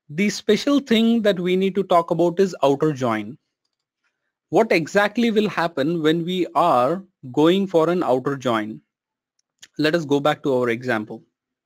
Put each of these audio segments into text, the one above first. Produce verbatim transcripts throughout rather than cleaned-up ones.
The special thing that we need to talk about is outer join. What exactly will happen when we are going for an outer join? Let us go back to our example.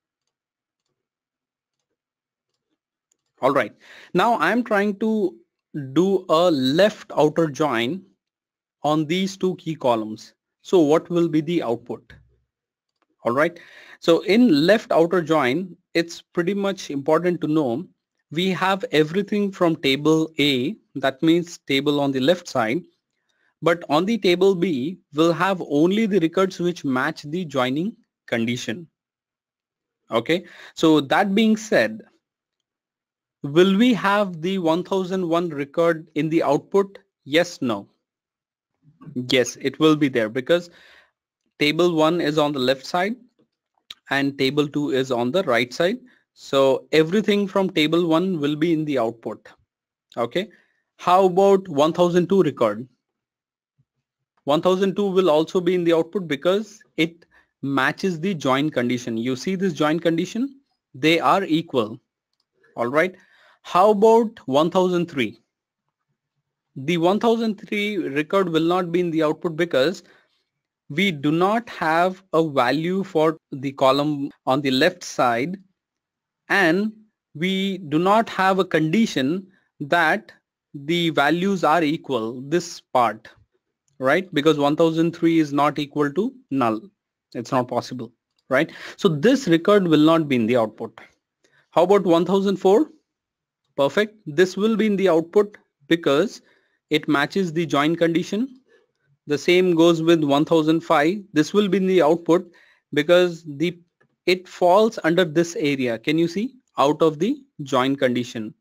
All right. Now I'm trying to do a left outer join on these two key columns. So what will be the output? All right. So in left outer join, it's pretty much important to know we have everything from table A, that means table on the left side, but on the table B, we'll have only the records which match the joining condition. Okay. So that being said, will we have the one thousand one record in the output? Yes, no. Yes, it will be there because table one is on the left side and table two is on the right side. So everything from table one will be in the output. Okay. How about one thousand two record? one thousand two will also be in the output because it matches the join condition. You see this join condition? They are equal. All right. How about one thousand three? The one thousand three record will not be in the output because we do not have a value for the column on the left side, and we do not have a condition that the values are equal, this part, right? Because one thousand three is not equal to null. It's not possible, right? So this record will not be in the output. How about one thousand four? Perfect. This will be in the output because it matches the join condition. The same goes with one thousand five. This will be in the output because the it falls under this area. Can you see? Out of the join condition.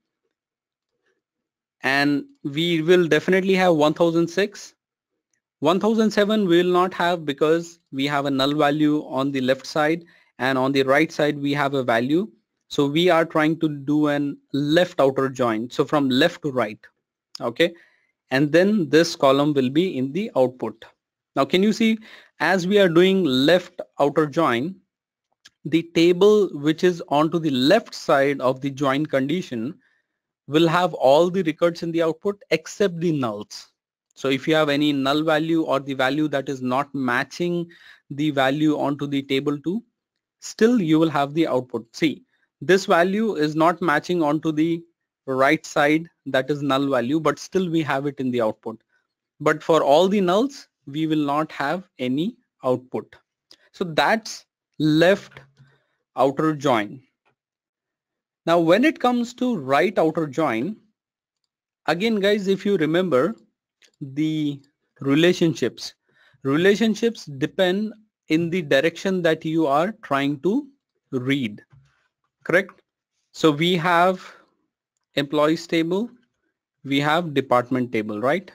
And we will definitely have one thousand six. one thousand seven we will not have because we have a null value on the left side and on the right side we have a value. So we are trying to do an left outer join. So from left to right. Okay. And then this column will be in the output. Now can you see, as we are doing left outer join, the table which is onto the left side of the join condition will have all the records in the output except the nulls. So if you have any null value or the value that is not matching the value onto the table two, still you will have the output. See, this value is not matching onto the right side, that is null value, but still we have it in the output. But for all the nulls, we will not have any output. So that's left outer join. Now when it comes to right outer join, again guys, if you remember the relationships, relationships depend in the direction that you are trying to read, correct? So we have employees table, we have department table, right?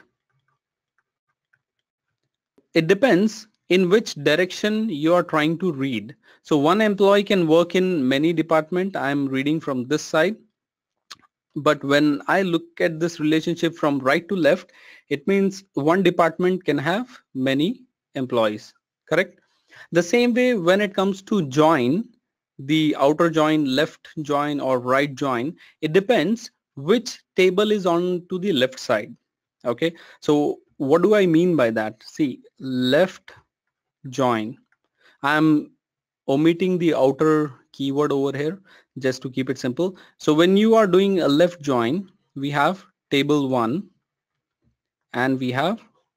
It depends in which direction you are trying to read. So one employee can work in many departments. I'm reading from this side. But when I look at this relationship from right to left, it means one department can have many employees, correct? The same way when it comes to join, the outer join, left join or right join, it depends which table is on to the left side. Okay, so what do I mean by that? See, left join, I'm omitting the outer keyword over here just to keep it simple. So when you are doing a left join, we have table one and we have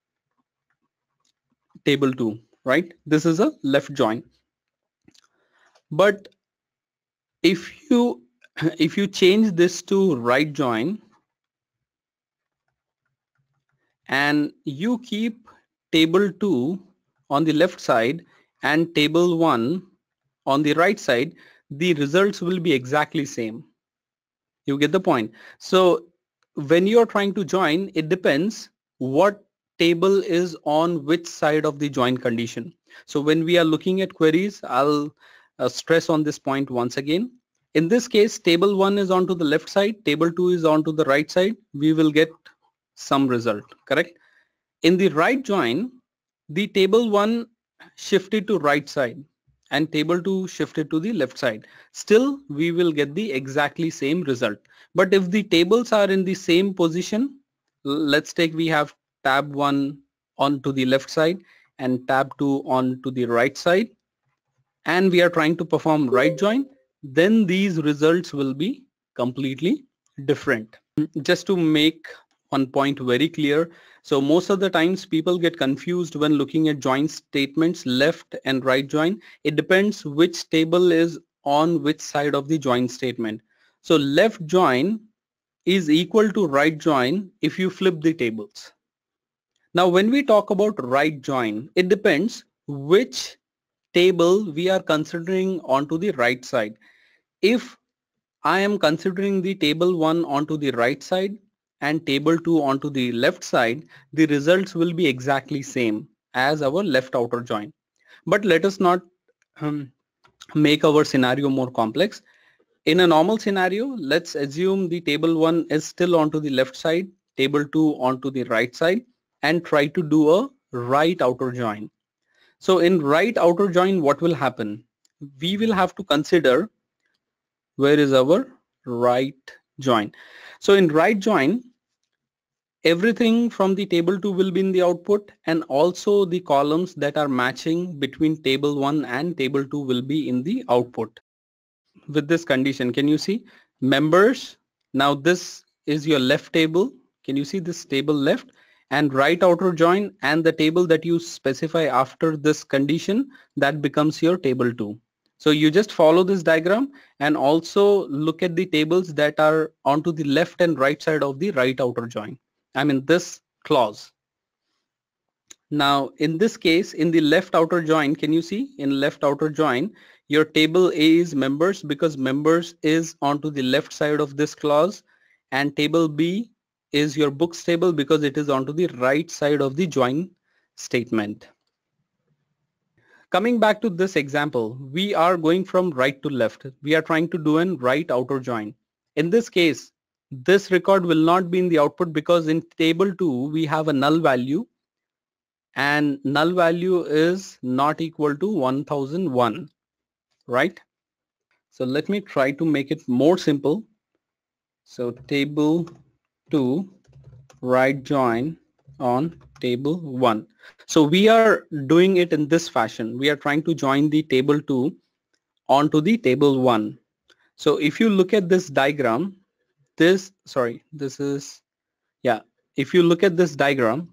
table two, right? This is a left join. But if you if you change this to right join and you keep table two on the left side and table one on the right side, the results will be exactly same. You get the point? So when you're trying to join, it depends what table is on which side of the join condition. So when we are looking at queries, I'll uh, stress on this point once again. In this case, table one is onto the left side, table two is onto the right side. We will get some result, correct? In the right join, the table one shifted to right side. and table two shifted to the left side. Still, we will get the exactly same result. But if the tables are in the same position, let's take we have tab one on to the left side and tab two on to the right side, and we are trying to perform right join, then these results will be completely different. Just to make one point very clear, so most of the times people get confused when looking at join statements, left and right join. It depends which table is on which side of the join statement. So left join is equal to right join if you flip the tables. Now when we talk about right join, it depends which table we are considering onto the right side. If I am considering the table one onto the right side and table two onto the left side, the results will be exactly same as our left outer join. But let us not um, make our scenario more complex. In a normal scenario, let's assume the table one is still onto the left side, table two onto the right side, and try to do a right outer join. So in right outer join, what will happen? We will have to consider where is our right join. So in right join, everything from the table two will be in the output, and also the columns that are matching between table one and table two will be in the output. With this condition, can you see members? Now this is your left table. Can you see this table left? And right outer join and the table that you specify after this condition, that becomes your table two. So you just follow this diagram and also look at the tables that are onto the left and right side of the right outer join. I mean this clause. Now in this case, in the left outer join, can you see in left outer join, your table A is members because members is onto the left side of this clause, and table B is your books table because it is onto the right side of the join statement. Coming back to this example, we are going from right to left. We are trying to do an right outer join. In this case, this record will not be in the output because in table two, we have a null value, and null value is not equal to one thousand one, right? So let me try to make it more simple. So table two, right join on table one. So we are doing it in this fashion. We are trying to join the table two onto the table one. So if you look at this diagram, this, sorry, this is, yeah, if you look at this diagram,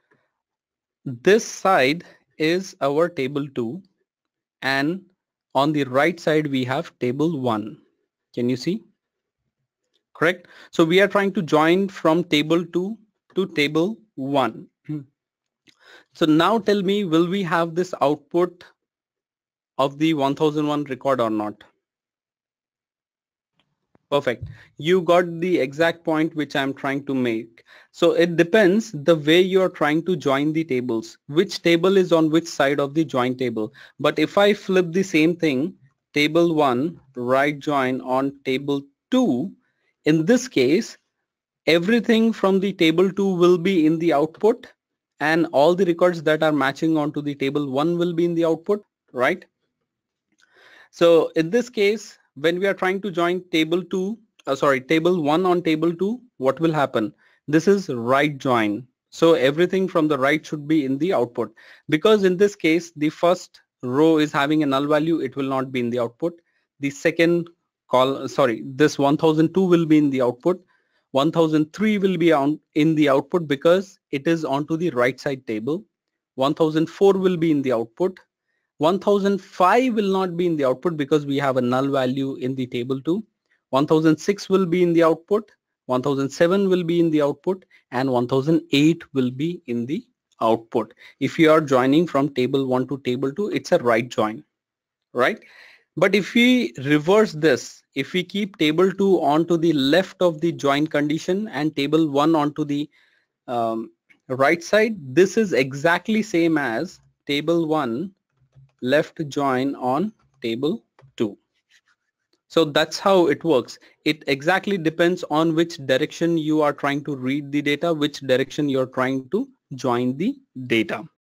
this side is our table two, and on the right side we have table one. Can you see? Correct? So we are trying to join from table two to table one. So now tell me, will we have this output of the one thousand one record or not? Perfect. You got the exact point which I'm trying to make. So it depends the way you're trying to join the tables, which table is on which side of the join table. But if I flip the same thing, table one, right join on table two, in this case, everything from the table two will be in the output, and all the records that are matching onto the table one will be in the output, right? So in this case, when we are trying to join table two, uh, sorry, table one on table two, what will happen? This is right join. So everything from the right should be in the output, because in this case, the first row is having a null value. It will not be in the output. The second call, sorry, this one thousand two will be in the output. one thousand three will be on in the output because it is onto the right side table. one thousand four will be in the output. one thousand five will not be in the output because we have a null value in the table two. one thousand six will be in the output. one thousand seven will be in the output, and one thousand eight will be in the output. If you are joining from table one to table two, it's a right join, right? But if we reverse this, if we keep table two onto the left of the join condition and table one onto the um, right side, this is exactly same as table one left join on table two. So that's how it works. It exactly depends on which direction you are trying to read the data, which direction you're trying to join the data.